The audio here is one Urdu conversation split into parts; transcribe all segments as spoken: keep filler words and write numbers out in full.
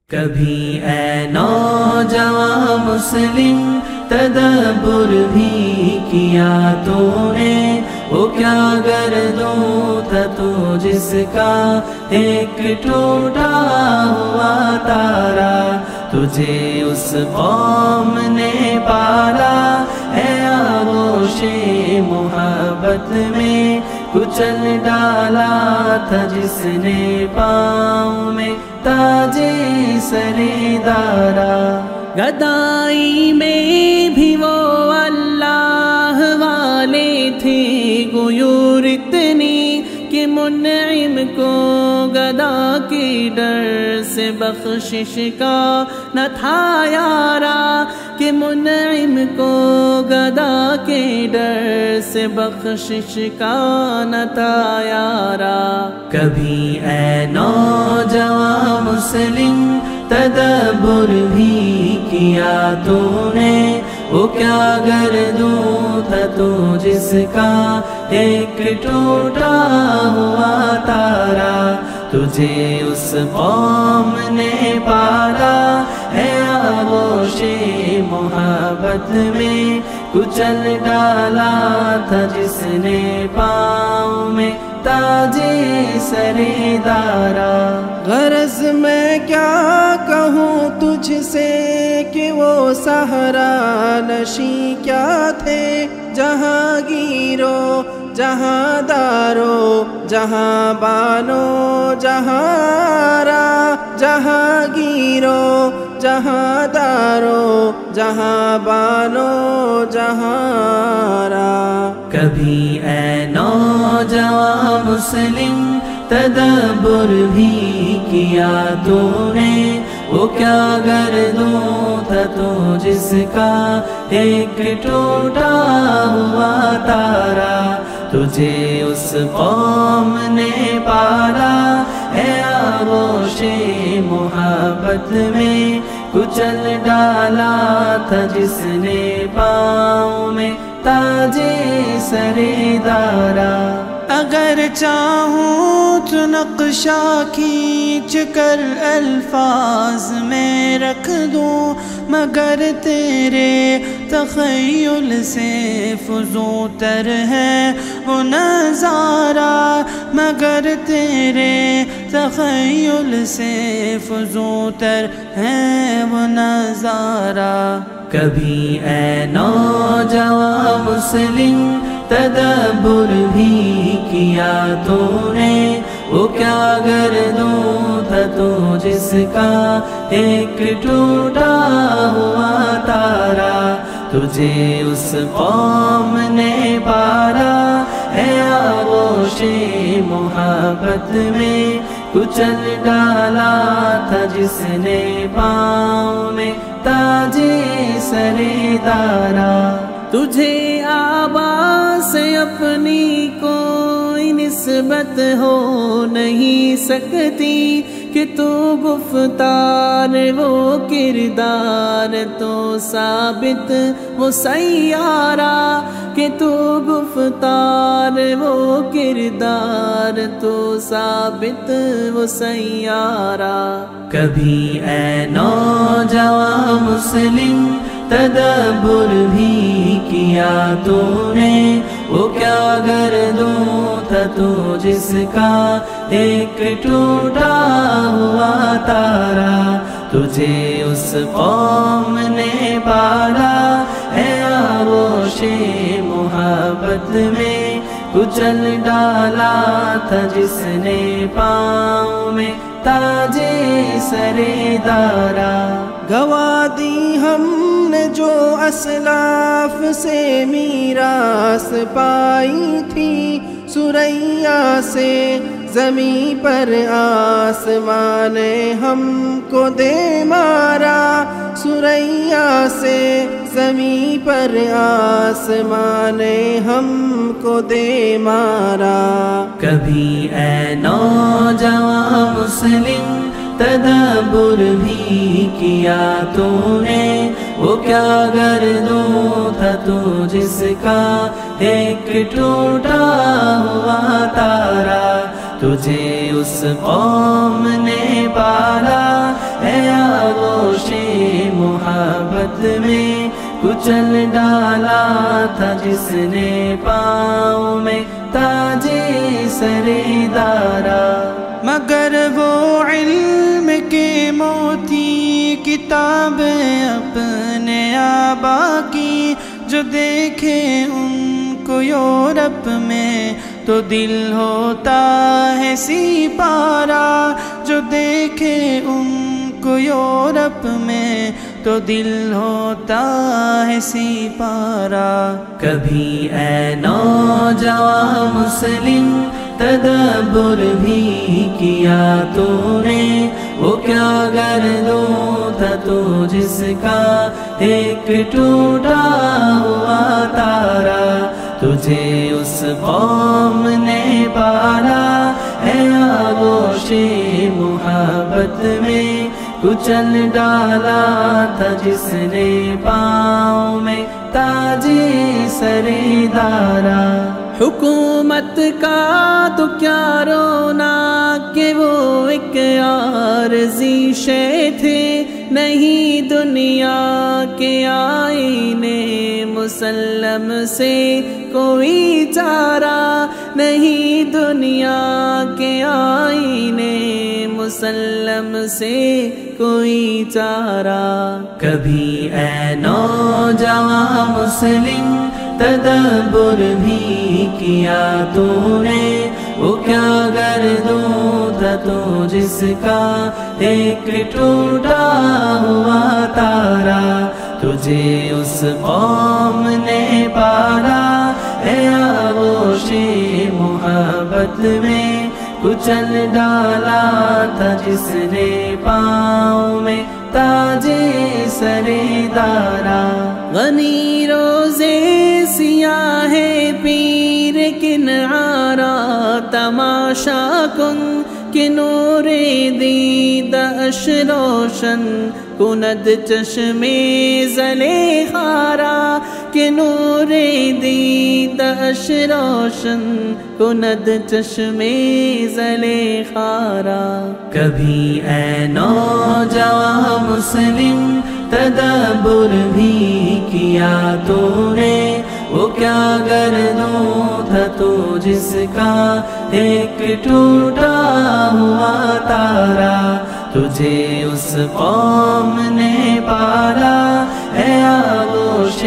کبھی اے نوجوان مسلم تدبر بھی کیا تو نے، وہ کیا گردوں تھا تو جس کا ایک ٹوٹا ہوا تارا، تجھے اس قوم نے پالا اے آغوش محبت میں، کچل ڈالا تھا جس نے پاؤں میں تاج سر دارا۔ گدائی میں بھی وہ اللہ والے تھے غیور اتنی کہ منعم کو گدا کے ڈر سے بخشش کا نہ تھا یارا، کہ منعم کو گدا کے ڈر سے بخشش کا نہ تھا یارا۔ کبھی اے نوجوان مسلم تدبر بھی کیا تو نے، وہ کیا گردوں تھا تو جس کا ایک ٹوٹا ہوا تارا، تجھے اس قوم نے پالا اے آغوش محبت میں، کچل ڈالا تھا جس نے پاؤں میں تاج سر دارا۔ غرض میں کیا کہوں تجھ سے کہ وہ صحرا نشیں کیا تھے، جہاں گیرو جہاں دارو جہاں بانو جہاں را، جہاں گیرو جہاں دارو جہاں بانو جہاں را۔ کبھی اے نوجوان مسلم تدبر بھی کیا تو نے، وہ کیا گردوں تھا تو جس کا ایک ٹوٹا ہوا تارا، تجھے اس قوم نے پالا اے آغوش محبت میں، کچل ڈالا تھا جس نے پاؤں میں تاج سر دارا۔ اگر چاہوں تو نقشہ کھینچ کر الفاظ میں رکھ دوں، مگر تیرے تخیل سے فزوں تر ہے وہ نظارہ، مگر تیرے تخیل سے فزوں تر ہے وہ نظارہ۔ کبھی اے نوجوان مسلم تدبر بھی کیا تو نے، وہ کیا گردوں تھا تو جس کا ایک ٹوٹا ہوا تارا، تجھے اس قوم نے پالا اے آغوش محبت میں، کچل ڈالا تھا جس نے پاؤں میں تاج سر دارا۔ تجھے آبا سے اپنی کوئی نسبت ہو نہیں سکتی، کہ تو گفتار وہ کردار تو ثابت وہ سیارہ، کہ تو گفتار وہ کردار تو ثابت وہ سیارہ۔ کبھی اے نوجوان مسلم تدبر بھی کیا تو نے، وہ کیا گردوں تھا تو جس کا ایک ٹوٹا ہوا تارا، تجھے اس قوم نے پالا اے آغوش محبت میں، کچل ڈالا تھا جس نے پاؤں میں تاج سر دارا۔ گوا دی ہم نے جو اسلاف سے میراث پائی تھی، سریا سے زمیں پر آسمان نے ہم کو دے مارا، سریا سے زمیں پر آسمان نے ہم کو دے مارا۔ کبھی اے نوجوان مسلم تدبر بھی کیا تو نے، وہ کیا گردوں تھا تو جس کا ایک ٹوٹا ہوا تارا، تجھے اس قوم نے پالا ہے آغوش محبت میں کچل ڈالا تھا جس نے پاؤں میں تاج سر دارا. مگر وہ علم کے موتی کتاب اپنے آبا کی جو دیکھے ان کو یورپ میں تو دل ہوتا ہے سی پارا. جو دیکھے ان کو یورپ میں تو دل ہوتا ہے سی پارا. کبھی اے نوجوان مسلم تدبر بھی کیا تو نے وہ کیا گردوں تھا تو جس کا ایک ٹوٹا ہوا تارا. تجھے اس قوم نے پالا ہے آغوش محبت میں کچل ڈالا تھا جس نے پاؤں میں تاج سر دارا. حکومت کا تو کیا رونا کہ وہ ایک عارضی شے تھے. نہیں دنیا کے آئینے مسلم سے کوئی چارہ. نہیں دنیا کے آئینے مسلم سے کوئی چارہ. کبھی اے نوجوان مسلم تدبر بھی کیا تو نے وہ کیا گردوں تھا تو جس کا ایک ٹوٹا ہوا تارا. تجھے اس قوم نے پالا ہے آغوش محبت میں کچل ڈالا تھا جس نے پاؤں میں تاج سر دارا. غنی روزے سیاہ پیر کنارا تماشا کن کہ نور دید اش روشن کند چشمے زلے خارا. کہ نور دید اش روشن کند چشمے زلے خارا. کبھی اے نوجوان مسلم تدبر بھی کیا تو نے وہ کیا گردوں تھا تو جس کا ایک ٹوٹا ہوا تارا. تجھے اس قوم نے پالا ہے آغوش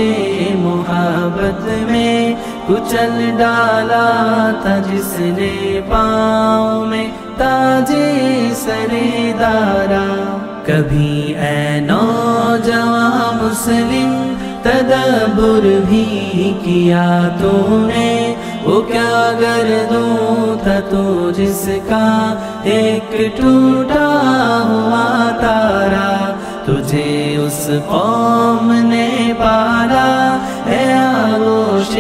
محبت میں کچل ڈالا تھا جس نے پاؤں میں تاج سر دارا. کبھی اے نوجوان مسلم تدبر بھی کیا تو نے وہ کیا گردوں تھا تو جس کا ایک ٹوٹا ہوا تارا. تجھے اس قوم نے پالا ہے آغوش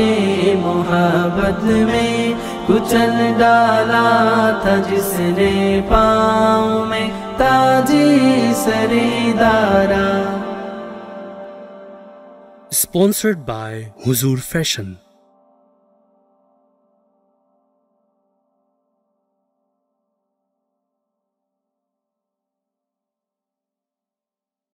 محبت میں کچل ڈالا تھا جس نے پاؤں میں تاج سر دارا. Sponsored by Huzur Fashion.